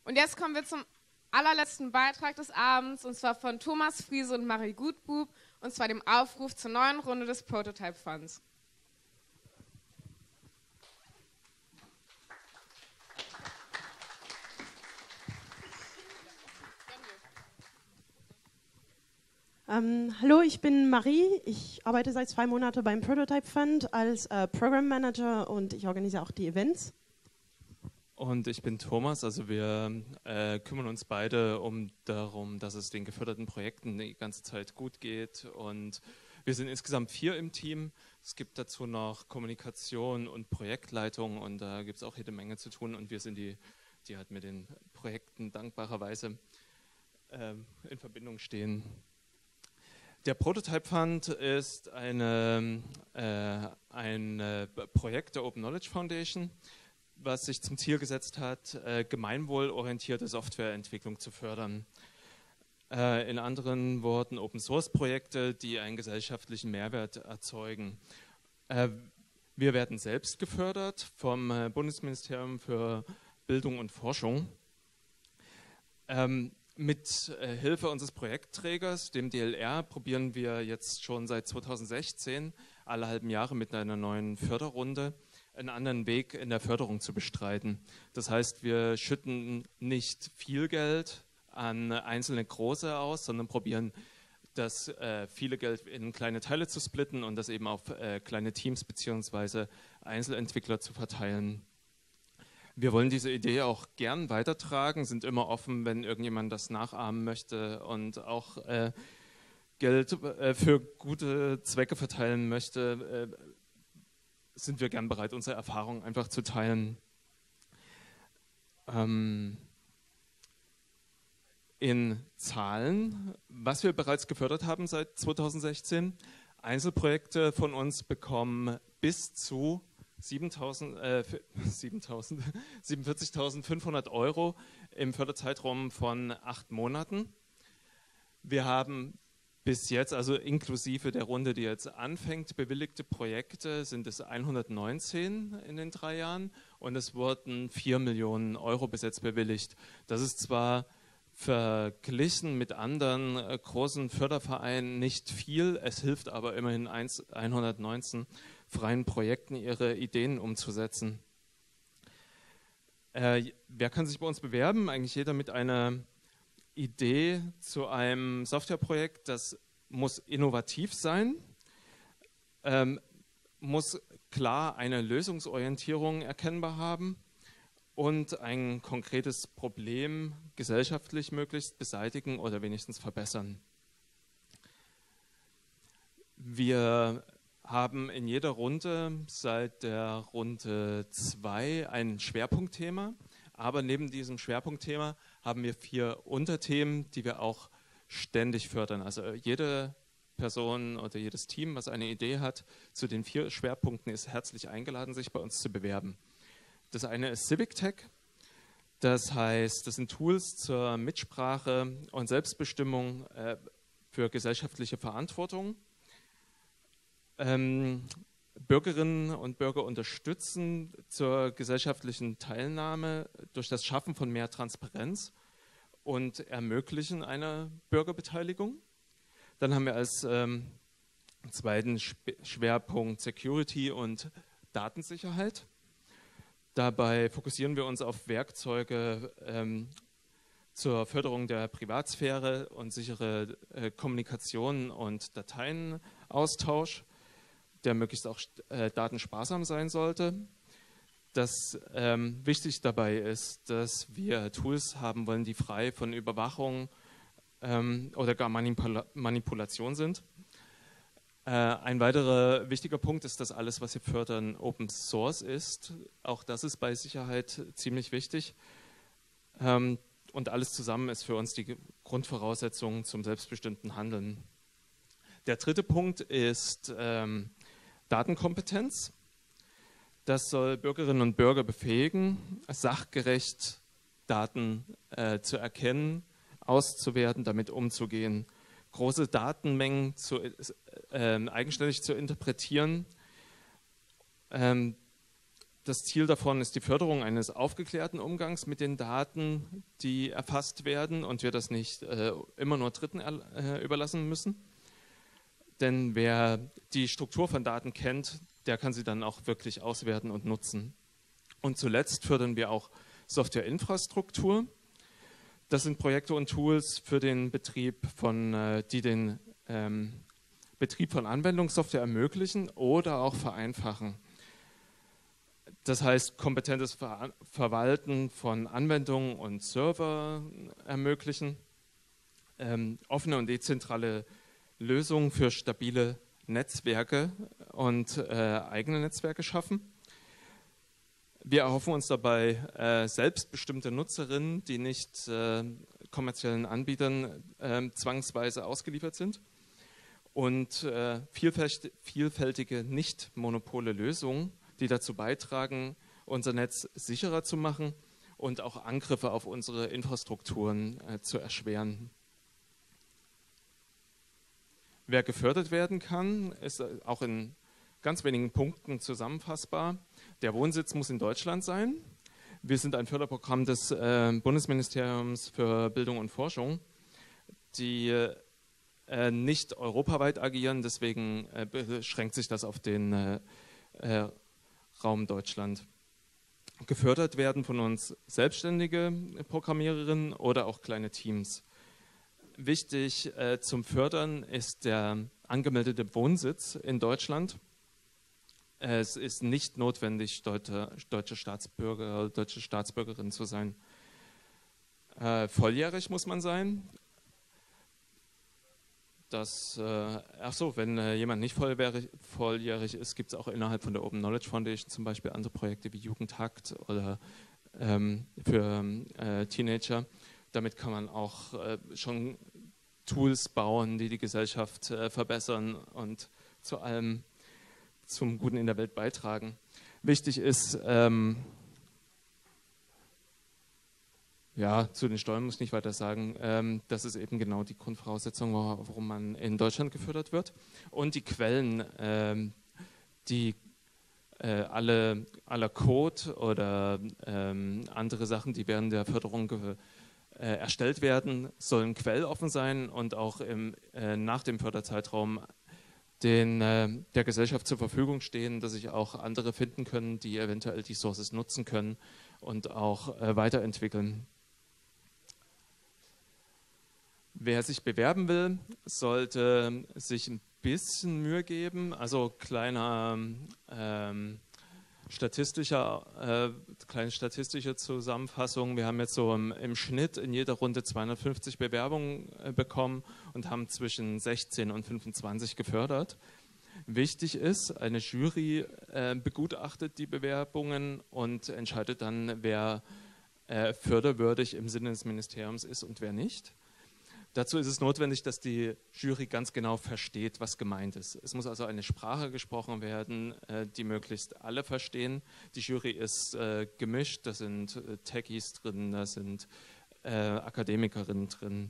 Und jetzt kommen wir zum allerletzten Beitrag des Abends, und zwar von Thomas Friese und Marie Gutbub, und zwar dem Aufruf zur neuen Runde des Prototype Funds. Hallo, ich bin Marie. Ich arbeite seit 2 Monaten beim Prototype Fund als Program Manager und ich organisiere auch die Events. Und ich bin Thomas, also wir kümmern uns beide darum, dass es den geförderten Projekten die ganze Zeit gut geht, und wir sind insgesamt 4 im Team. Es gibt dazu noch Kommunikation und Projektleitung, und da gibt es auch jede Menge zu tun, und wir sind die halt mit den Projekten dankbarerweise in Verbindung stehen. Der Prototype Fund ist ein Projekt der Open Knowledge Foundation, was sich zum Ziel gesetzt hat, gemeinwohlorientierte Softwareentwicklung zu fördern. In anderen Worten Open-Source-Projekte, die einen gesellschaftlichen Mehrwert erzeugen. Wir werden selbst gefördert vom Bundesministerium für Bildung und Forschung. Mit Hilfe unseres Projektträgers, dem DLR, probieren wir jetzt schon seit 2016 alle halben Jahre mit einer neuen Förderrunde einen anderen Weg in der Förderung zu bestreiten. Das heißt, wir schütten nicht viel Geld an einzelne Große aus, sondern probieren, das viele Geld in kleine Teile zu splitten und das eben auf kleine Teams bzw. Einzelentwickler zu verteilen. Wir wollen diese Idee auch gern weitertragen, sind immer offen, wenn irgendjemand das nachahmen möchte und auch Geld für gute Zwecke verteilen möchte, sind wir gern bereit, unsere Erfahrungen einfach zu teilen. In Zahlen, was wir bereits gefördert haben seit 2016, Einzelprojekte von uns bekommen bis zu 47.500 Euro im Förderzeitraum von 8 Monaten. Wir haben bis jetzt, also inklusive der Runde, die jetzt anfängt, bewilligte Projekte sind es 119 in den 3 Jahren, und es wurden 4 Millionen Euro bis jetzt bewilligt. Das ist zwar verglichen mit anderen großen Fördervereinen nicht viel, es hilft aber immerhin 119 freien Projekten, ihre Ideen umzusetzen. Wer kann sich bei uns bewerben? Eigentlich jeder mit einer Idee zu einem Softwareprojekt. Das muss innovativ sein, muss klar eine Lösungsorientierung erkennbar haben und ein konkretes Problem gesellschaftlich möglichst beseitigen oder wenigstens verbessern. Wir haben in jeder Runde seit der Runde 2 ein Schwerpunktthema, aber neben diesem Schwerpunktthema haben wir 4 Unterthemen, die wir auch ständig fördern. Also jede Person oder jedes Team, was eine Idee hat, zu den 4 Schwerpunkten ist herzlich eingeladen, sich bei uns zu bewerben. Das eine ist Civic Tech, das heißt, das sind Tools zur Mitsprache und Selbstbestimmung für gesellschaftliche Verantwortung. Bürgerinnen und Bürger unterstützen zur gesellschaftlichen Teilnahme durch das Schaffen von mehr Transparenz und ermöglichen eine Bürgerbeteiligung. Dann haben wir als zweiten Schwerpunkt Security und Datensicherheit. Dabei fokussieren wir uns auf Werkzeuge zur Förderung der Privatsphäre und sichere Kommunikation und Dateienaustausch, der möglichst auch datensparsam sein sollte. Das wichtig dabei ist, dass wir Tools haben wollen, die frei von Überwachung oder gar Manipulation sind. Ein weiterer wichtiger Punkt ist, dass alles, was wir fördern, Open Source ist. Auch das ist bei Sicherheit ziemlich wichtig. Und alles zusammen ist für uns die Grundvoraussetzung zum selbstbestimmten Handeln. Der dritte Punkt ist Datenkompetenz. Das soll Bürgerinnen und Bürger befähigen, sachgerecht Daten zu erkennen, auszuwerten, damit umzugehen, große Datenmengen eigenständig zu interpretieren Das Ziel davon ist die Förderung eines aufgeklärten Umgangs mit den Daten, die erfasst werden und wir das nicht immer nur Dritten überlassen müssen. Denn wer die Struktur von Daten kennt, der kann sie dann auch wirklich auswerten und nutzen. Und zuletzt fördern wir auch Softwareinfrastruktur. Das sind Projekte und Tools für den Betrieb die den Betrieb von Anwendungssoftware ermöglichen oder auch vereinfachen. Das heißt, kompetentes Verwalten von Anwendungen und Server ermöglichen, offene und dezentrale Lösungen für stabile Netzwerke und eigene Netzwerke schaffen. Wir erhoffen uns dabei selbstbestimmte Nutzerinnen, die nicht kommerziellen Anbietern zwangsweise ausgeliefert sind und vielfältige nicht-monopole Lösungen, die dazu beitragen, unser Netz sicherer zu machen und auch Angriffe auf unsere Infrastrukturen zu erschweren. Wer gefördert werden kann, ist auch in ganz wenigen Punkten zusammenfassbar. Der Wohnsitz muss in Deutschland sein. Wir sind ein Förderprogramm des Bundesministeriums für Bildung und Forschung, die nicht europaweit agieren, deswegen beschränkt sich das auf den Raum Deutschland. Gefördert werden von uns selbstständige Programmiererinnen oder auch kleine Teams. Wichtig zum Fördern ist der angemeldete Wohnsitz in Deutschland. Es ist nicht notwendig, deutsche Staatsbürger oder deutsche Staatsbürgerin zu sein. Volljährig muss man sein. Wenn jemand nicht volljährig ist, gibt es auch innerhalb von der Open Knowledge Foundation zum Beispiel andere Projekte wie Jugendhakt oder für Teenager. Damit kann man auch schon Tools bauen, die die Gesellschaft verbessern und zu allem zum Guten in der Welt beitragen. Wichtig ist, zu den Steuern muss ich nicht weiter sagen, das ist eben genau die Grundvoraussetzung, warum man in Deutschland gefördert wird. Und die Quellen, die aller Code oder andere Sachen, die während der Förderung erstellt werden, sollen quelloffen sein und auch nach dem Förderzeitraum der Gesellschaft zur Verfügung stehen, dass sich auch andere finden können, die eventuell die Sources nutzen können und auch weiterentwickeln. Wer sich bewerben will, sollte sich ein bisschen Mühe geben, also kleine statistische Zusammenfassung. Wir haben jetzt so im Schnitt in jeder Runde 250 Bewerbungen bekommen und haben zwischen 16 und 25 gefördert. Wichtig ist, eine Jury begutachtet die Bewerbungen und entscheidet dann, wer förderwürdig im Sinne des Ministeriums ist und wer nicht. Dazu ist es notwendig, dass die Jury ganz genau versteht, was gemeint ist. Es muss also eine Sprache gesprochen werden, die möglichst alle verstehen. Die Jury ist gemischt, da sind Techies drin, da sind Akademikerinnen drin.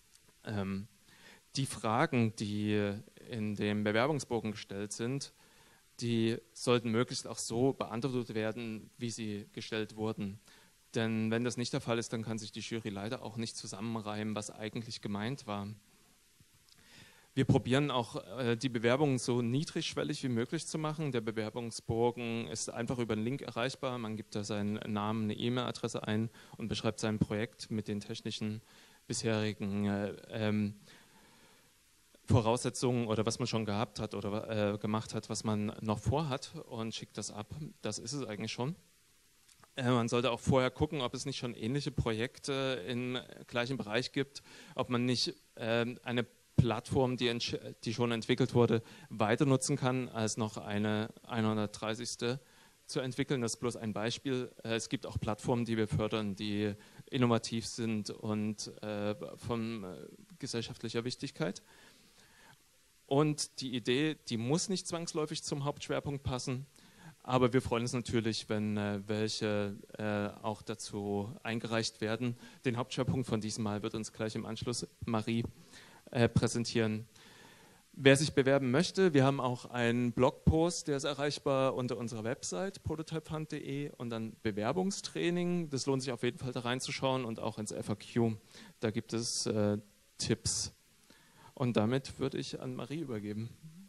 Die Fragen, die in dem Bewerbungsbogen gestellt sind, die sollten möglichst auch so beantwortet werden, wie sie gestellt wurden. Denn wenn das nicht der Fall ist, dann kann sich die Jury leider auch nicht zusammenreimen, was eigentlich gemeint war. Wir probieren auch, die Bewerbungen so niedrigschwellig wie möglich zu machen. Der Bewerbungsbogen ist einfach über einen Link erreichbar. Man gibt da seinen Namen, eine E-Mail-Adresse ein und beschreibt sein Projekt mit den technischen bisherigen Voraussetzungen oder was man schon gehabt hat oder gemacht hat, was man noch vorhat und schickt das ab. Das ist es eigentlich schon. Man sollte auch vorher gucken, ob es nicht schon ähnliche Projekte im gleichen Bereich gibt, ob man nicht eine Plattform, die schon entwickelt wurde, weiter nutzen kann, als noch eine 130. zu entwickeln. Das ist bloß ein Beispiel. Es gibt auch Plattformen, die wir fördern, die innovativ sind und von gesellschaftlicher Wichtigkeit. Und die Idee, die muss nicht zwangsläufig zum Hauptschwerpunkt passen, aber wir freuen uns natürlich, wenn welche auch dazu eingereicht werden. Den Hauptschwerpunkt von diesem Mal wird uns gleich im Anschluss Marie präsentieren. Wer sich bewerben möchte, wir haben auch einen Blogpost, der ist erreichbar unter unserer Website prototypefund.de und dann Bewerbungstraining. Das lohnt sich auf jeden Fall da reinzuschauen und auch ins FAQ. Da gibt es Tipps. Und damit würde ich an Marie übergeben.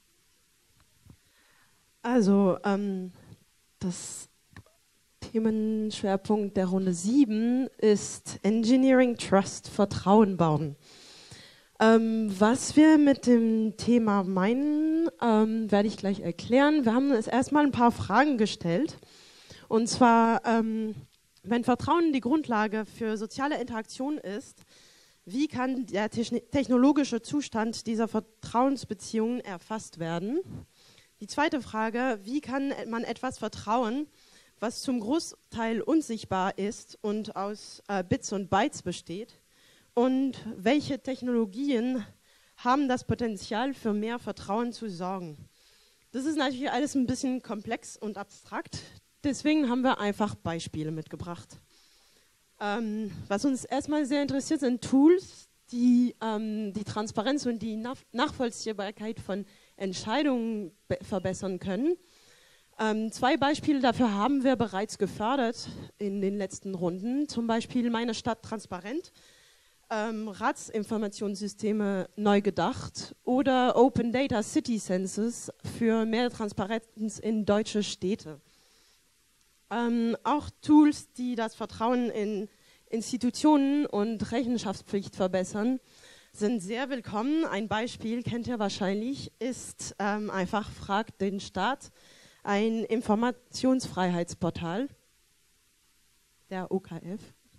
Also das Themenschwerpunkt der Runde 7 ist Engineering Trust, Vertrauen bauen. Was wir mit dem Thema meinen, werde ich gleich erklären. Wir haben uns erstmal ein paar Fragen gestellt. Und zwar, wenn Vertrauen die Grundlage für soziale Interaktion ist, wie kann der technologische Zustand dieser Vertrauensbeziehungen erfasst werden? Die zweite Frage, wie kann man etwas vertrauen, was zum Großteil unsichtbar ist und aus Bits und Bytes besteht? Und welche Technologien haben das Potenzial, für mehr Vertrauen zu sorgen? Das ist natürlich alles ein bisschen komplex und abstrakt. Deswegen haben wir einfach Beispiele mitgebracht. Was uns erstmal sehr interessiert, sind Tools, die die Transparenz und die Nachvollziehbarkeit von Entscheidungen verbessern können. 2 Beispiele dafür haben wir bereits gefördert in den letzten Runden. Zum Beispiel Meine Stadt transparent. Ratsinformationssysteme neu gedacht oder Open Data City Census für mehr Transparenz in deutsche Städte. Auch Tools, die das Vertrauen in Institutionen und Rechenschaftspflicht verbessern, sind sehr willkommen. Ein Beispiel kennt ihr wahrscheinlich, ist einfach Fragt den Staat, ein Informationsfreiheitsportal, der OKF.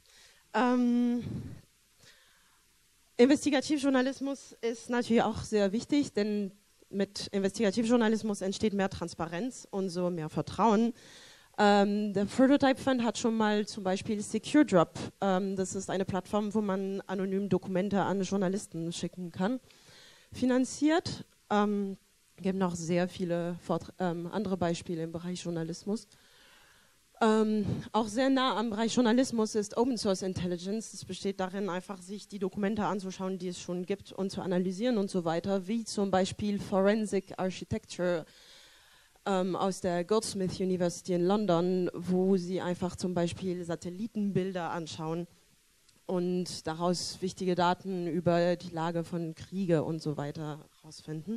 Investigativjournalismus ist natürlich auch sehr wichtig, denn mit Investigativjournalismus entsteht mehr Transparenz und so mehr Vertrauen. Der Prototype Fund hat schon mal zum Beispiel SecureDrop, das ist eine Plattform, wo man anonym Dokumente an Journalisten schicken kann, finanziert. Gibt noch sehr viele andere Beispiele im Bereich Journalismus. Auch sehr nah am Bereich Journalismus ist Open Source Intelligence. Es besteht darin, einfach sich die Dokumente anzuschauen, die es schon gibt und zu analysieren und so weiter, wie zum Beispiel Forensic Architecture aus der Goldsmith University in London, wo sie einfach zum Beispiel Satellitenbilder anschauen und daraus wichtige Daten über die Lage von Kriege und so weiter herausfinden.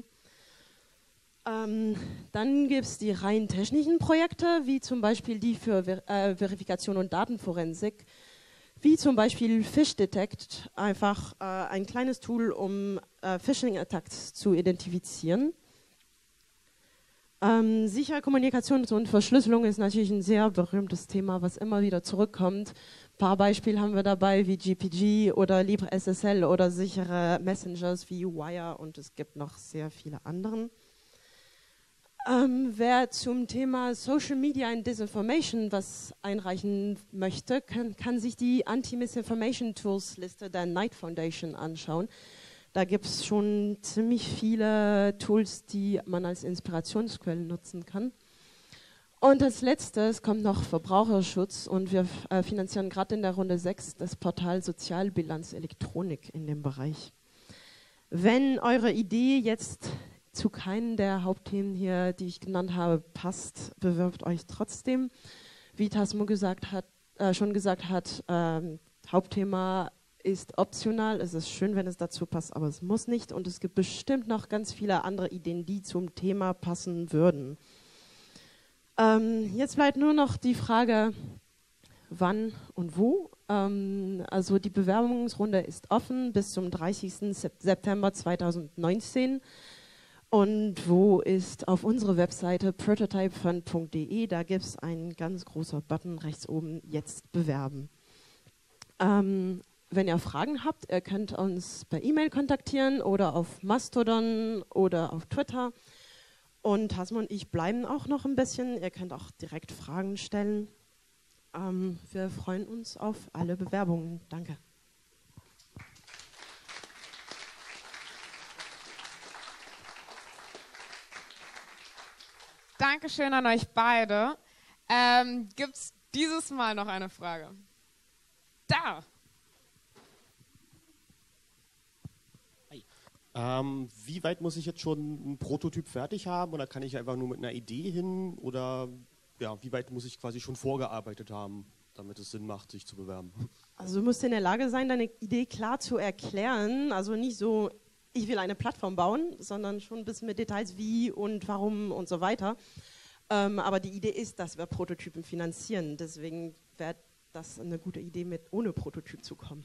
Dann gibt es die rein technischen Projekte, wie zum Beispiel die für Verifikation und Datenforensik, wie zum Beispiel PhishDetect, einfach ein kleines Tool, um Phishing-Attacks zu identifizieren. Sichere Kommunikation und Verschlüsselung ist natürlich ein sehr berühmtes Thema, was immer wieder zurückkommt. Ein paar Beispiele haben wir dabei, wie GPG oder LibreSSL oder sichere Messengers wie Wire, und es gibt noch sehr viele andere. Wer zum Thema Social Media and Disinformation was einreichen möchte, kann sich die Anti-Misinformation Tools Liste der Knight Foundation anschauen. Da gibt es schon ziemlich viele Tools, die man als Inspirationsquellen nutzen kann. Und als letztes kommt noch Verbraucherschutz, und wir finanzieren gerade in der Runde 6 das Portal Sozialbilanz Elektronik in dem Bereich. Wenn eure Idee jetzt zu keinen der Hauptthemen hier, die ich genannt habe, passt, bewirbt euch trotzdem. Wie Tasmo schon gesagt hat, Hauptthema ist optional. Es ist schön, wenn es dazu passt, aber es muss nicht. Und es gibt bestimmt noch ganz viele andere Ideen, die zum Thema passen würden. Jetzt bleibt nur noch die Frage, wann und wo. Also die Bewerbungsrunde ist offen bis zum 30. September 2019. Und wo ist auf unserer Webseite prototypefund.de, da gibt es einen ganz großen Button rechts oben, jetzt bewerben. Wenn ihr Fragen habt, ihr könnt uns per E-Mail kontaktieren oder auf Mastodon oder auf Twitter. Und Hasmo und ich bleiben auch noch ein bisschen, ihr könnt auch direkt Fragen stellen. Wir freuen uns auf alle Bewerbungen. Danke. Dankeschön an euch beide. Gibt es dieses Mal noch eine Frage? Da! Wie weit muss ich jetzt schon ein Prototyp fertig haben oder kann ich einfach nur mit einer Idee hin oder ja, wie weit muss ich quasi schon vorgearbeitet haben, damit es Sinn macht, sich zu bewerben? Also du musst in der Lage sein, deine Idee klar zu erklären, also nicht so, ich will eine Plattform bauen, sondern schon ein bisschen mit Details wie und warum und so weiter. Aber die Idee ist, dass wir Prototypen finanzieren, deswegen wäre das eine gute Idee, ohne Prototyp zu kommen.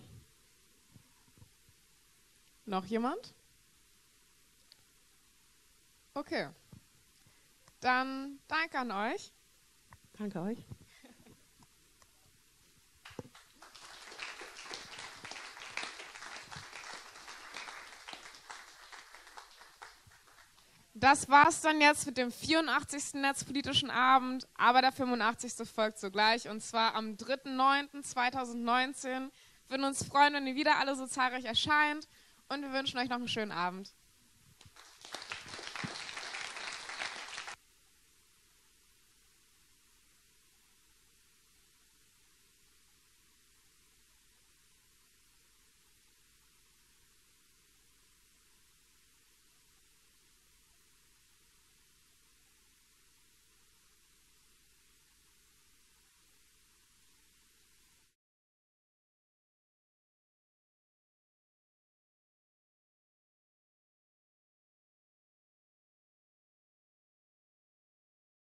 Noch jemand? Okay. Dann danke an euch. Danke euch. Das war's dann jetzt mit dem 84. Netzpolitischen Abend, aber der 85. folgt sogleich und zwar am 3.9.2019. Wir würden uns freuen, wenn ihr wieder alle so zahlreich erscheint und wir wünschen euch noch einen schönen Abend.